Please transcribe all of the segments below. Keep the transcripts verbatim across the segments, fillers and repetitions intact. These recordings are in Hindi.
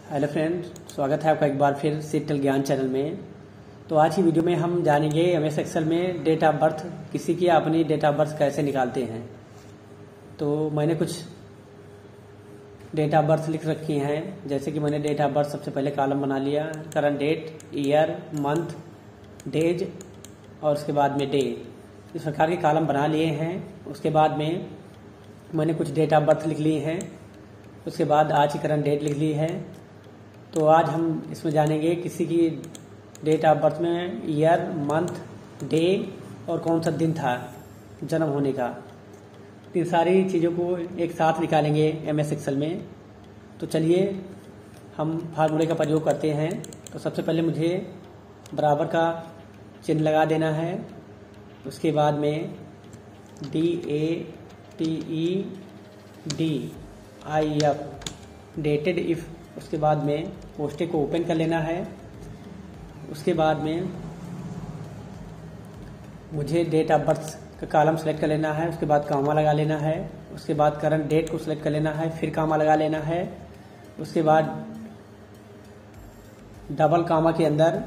हेलो फ्रेंड, स्वागत है आपका एक बार फिर सीटल ज्ञान चैनल में। तो आज की वीडियो में हम जानेंगे एम एस एक्सेल में डेट ऑफ बर्थ किसी की अपनी डेट ऑफ बर्थ कैसे निकालते हैं। तो मैंने कुछ डेट ऑफ बर्थ लिख रखी हैं, जैसे कि मैंने डेट ऑफ बर्थ सबसे पहले कॉलम बना लिया, current date, year, month, days और उसके बाद में डे। इस प्रकार के कॉलम बना लिए हैं। उसके बाद में मैंने कुछ डेट ऑफ बर्थ लिख ली हैं। उसके बाद आज की करंट डेट लिख ली है। तो आज हम इसमें जानेंगे किसी की डेट ऑफ बर्थ में ईयर, मंथ, डे और कौन सा दिन था जन्म होने का। इन सारी चीज़ों को एक साथ निकालेंगे एम एस एक्सेल में। तो चलिए हम फार्मूले का प्रयोग करते हैं। तो सबसे पहले मुझे बराबर का चिन्ह लगा देना है। उसके बाद में D A T E D I F dated if, उसके बाद में पोस्टेज को ओपन कर लेना है। उसके बाद में मुझे डेट ऑफ बर्थ का कॉलम सेलेक्ट कर लेना है। उसके बाद कामा लगा लेना है। उसके बाद करंट डेट को सिलेक्ट कर लेना है, फिर कामा लगा लेना है। उसके बाद डबल कामा के अंदर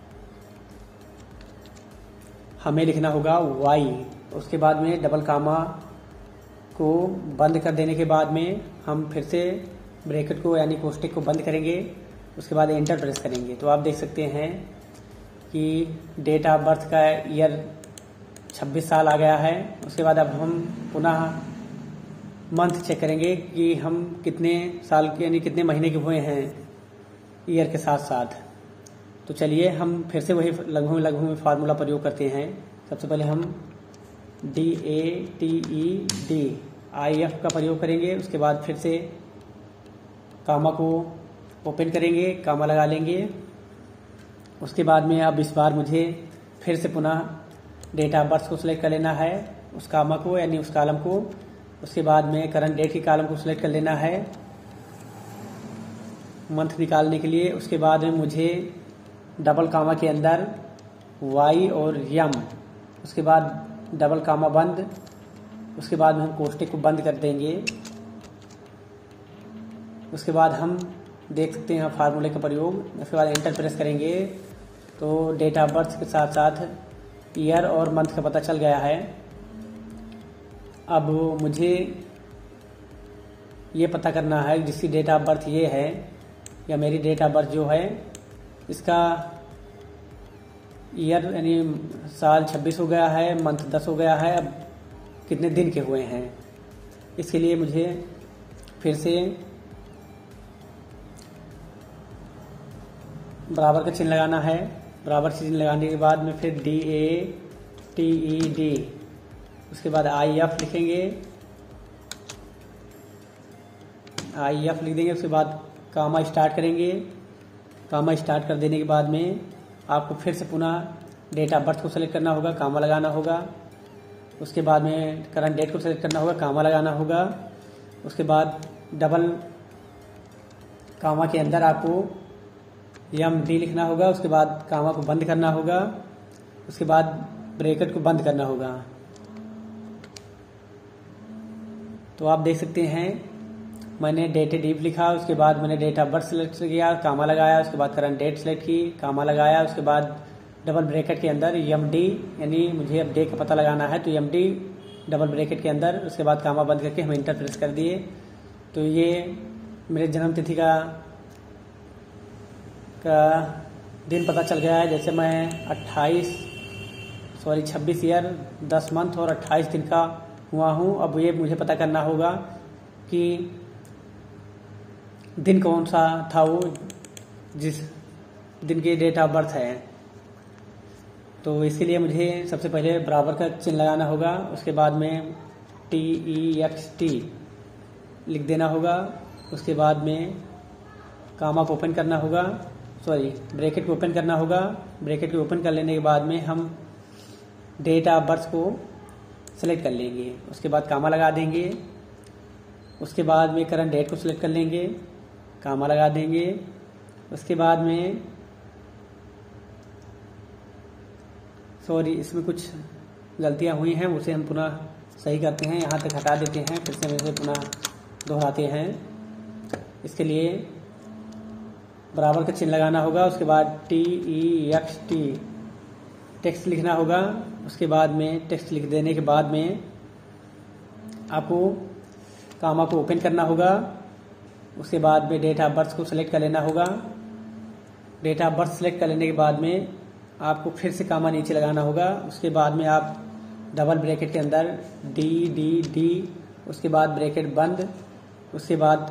हमें लिखना होगा वाई। उसके बाद में डबल कामा को बंद कर देने के बाद में हम फिर से ब्रैकेट को यानी कोष्टक को बंद करेंगे। उसके बाद एंटर प्रेस करेंगे। तो आप देख सकते हैं कि डेट ऑफ बर्थ का ईयर छब्बीस साल आ गया है। उसके बाद अब हम पुनः मंथ चेक करेंगे कि हम कितने साल के यानी कितने महीने के हुए हैं ईयर के साथ साथ। तो चलिए हम फिर से वही लघु लघु में फार्मूला प्रयोग करते हैं। सबसे पहले हम D A T E D I F का प्रयोग करेंगे। उसके बाद फिर से कामा को ओपन करेंगे, कामा लगा लेंगे। उसके बाद में अब इस बार मुझे फिर से पुनः डेट ऑफ बर्थ को सिलेक्ट कर लेना है, उस कामा को यानी उस कॉलम को। उसके बाद में करंट डेट की कॉलम को सिलेक्ट कर लेना है मंथ निकालने के लिए। उसके बाद में मुझे डबल कामा के अंदर वाई और यम, उसके बाद डबल कामा बंद। उसके बाद में हम कोष्टक को बंद कर देंगे। उसके बाद हम देख सकते हैं फार्मूले का प्रयोग। उसके बाद एंटर प्रेस करेंगे तो डेट ऑफ बर्थ के साथ साथ ईयर और मंथ का पता चल गया है। अब मुझे ये पता करना है जिसकी डेट ऑफ बर्थ ये है या मेरी डेट ऑफ बर्थ जो है इसका ईयर यानी साल छब्बीस हो गया है, मंथ दस हो गया है, अब कितने दिन के हुए हैं। इसके लिए मुझे फिर से बराबर का चिन्ह लगाना है। बराबर चिन्ह लगाने के बाद में फिर D A T E D, उसके बाद आई एफ लिखेंगे, आई एफ लिख देंगे। उसके बाद कामा स्टार्ट करेंगे। कामा स्टार्ट कर देने के बाद में आपको फिर से पुनः डेट ऑफ बर्थ को सिलेक्ट करना होगा, कामा लगाना होगा। उसके बाद में करंट डेट को सिलेक्ट करना होगा, कामा लगाना होगा। उसके बाद डबल कामा के अंदर आपको यम डी लिखना होगा। उसके बाद कामा को बंद करना होगा। उसके बाद ब्रैकेट को बंद करना होगा। तो आप देख सकते हैं मैंने डेटेड इफ लिखा। उसके बाद मैंने डेट ऑफ बर्थ सिलेक्ट किया, कामा लगाया। उसके बाद करंट डेट सिलेक्ट की, कामा लगाया। उसके बाद डबल ब्रैकेट के अंदर एम डी यानी मुझे अब डे का पता लगाना है तो एम डी डबल ब्रैकेट के अंदर। उसके बाद कामा बंद करके हम इंटर प्रेस कर दिए। तो ये मेरे जन्म तिथि का का दिन पता चल गया है। जैसे मैं अट्ठाईस सॉरी छब्बीस ईयर दस मंथ और अट्ठाईस दिन का हुआ हूँ। अब ये मुझे पता करना होगा कि दिन कौन सा था वो जिस दिन की डेट ऑफ बर्थ है। तो इसके लिए मुझे सबसे पहले बराबर का चिन्ह लगाना होगा। उसके बाद में टी ई एक्स टी लिख देना होगा। उसके बाद में कामा को ओपन करना होगा, सॉरी ब्रैकेट को ओपन करना होगा। ब्रैकेट को ओपन कर लेने के बाद में हम डेट ऑफ बर्थ को सिलेक्ट कर लेंगे। उसके बाद कामा लगा देंगे। उसके बाद में करंट डेट को सिलेक्ट कर लेंगे, कामा लगा देंगे। उसके बाद में सॉरी इसमें कुछ गलतियां हुई हैं, उसे हम पुनः सही करते हैं। यहाँ तक हटा देते हैं, फिर से हम इसे पुनः दोहराते हैं। इसके लिए बराबर का चिन्ह लगाना होगा। उसके बाद T E X T text लिखना होगा। उसके बाद में टेक्स्ट लिख देने के बाद में आपको कामा को ओपन करना होगा। उसके बाद में डेट ऑफ बर्थ को सिलेक्ट कर लेना होगा। डेट ऑफ बर्थ सिलेक्ट कर लेने के बाद में आपको फिर से कामा नीचे लगाना होगा। उसके बाद में आप डबल ब्रैकेट के अंदर डी डी डी उसके बाद ब्रैकेट बंद, उसके बाद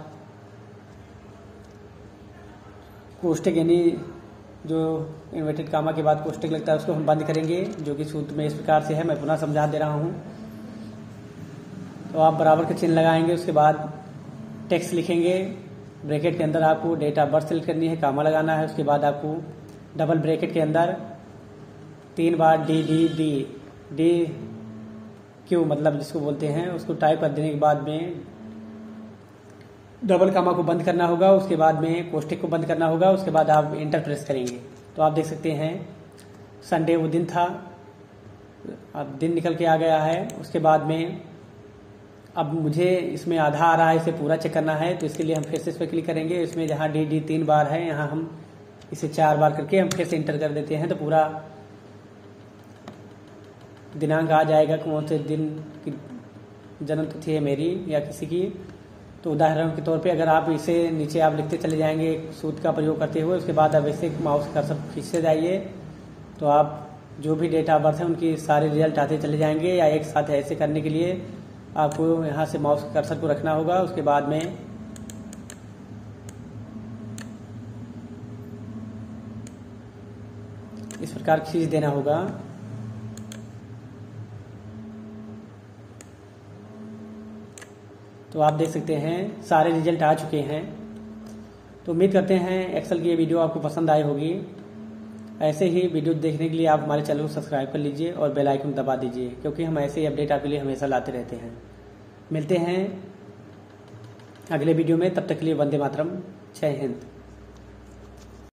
कोष्टक यानी जो इन्वर्टेड कामा के बाद कोष्टक लगता है उसको हम बंद करेंगे, जो कि सूत्र में इस प्रकार से है। मैं पुनः समझा दे रहा हूँ। तो आप बराबर का चिन्ह लगाएंगे। उसके बाद टेक्स्ट लिखेंगे। ब्रैकेट के अंदर आपको डेट ऑफ बर्थ सेलेक्ट करनी है, कामा लगाना है। उसके बाद आपको डबल ब्रैकेट के अंदर तीन बार D D D D Q मतलब जिसको बोलते हैं उसको टाइप कर देने के बाद में डबल कामा को बंद करना होगा। उसके बाद में कोष्टक को बंद करना होगा। उसके बाद आप इंटर प्रेस करेंगे। तो आप देख सकते हैं संडे वो दिन था, अब दिन निकल के आ गया है। उसके बाद में अब मुझे इसमें आधा आ रहा है, इसे पूरा चेक करना है। तो इसके लिए हम फिर से इस पर क्लिक करेंगे। इसमें जहाँ डी डी तीन बार है यहाँ हम इसे चार बार करके हम फिर से इंटर कर देते हैं। तो पूरा दिनांक आ जाएगा, कौन से दिन की जन्म तिथि है मेरी या किसी की। तो उदाहरण के तौर पे अगर आप इसे नीचे आप लिखते चले जाएंगे सूत्र का प्रयोग करते हुए, उसके बाद आप ऐसे माउस कर्सर खींचते जाइए तो आप जो भी डेट ऑफ बर्थ है उनकी सारे रिजल्ट आते चले जाएंगे। या एक साथ ऐसे करने के लिए आपको यहाँ से माउस कर्सर को रखना होगा। उसके बाद में इस प्रकार खींच देना होगा। तो आप देख सकते हैं सारे रिजल्ट आ चुके हैं। तो उम्मीद करते हैं एक्सेल की ये वीडियो आपको पसंद आई होगी। ऐसे ही वीडियो देखने के लिए आप हमारे चैनल को सब्सक्राइब कर लीजिए और बेल आइकन दबा दीजिए, क्योंकि हम ऐसे ही अपडेट आपके लिए हमेशा लाते रहते हैं। मिलते हैं अगले वीडियो में, तब तक के लिए वंदे मातरम, जय हिंद।